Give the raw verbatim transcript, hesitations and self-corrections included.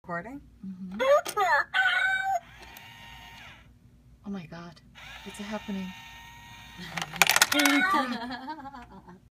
Recording? Mm-hmm. Oh my god, it's happening. Holy crap.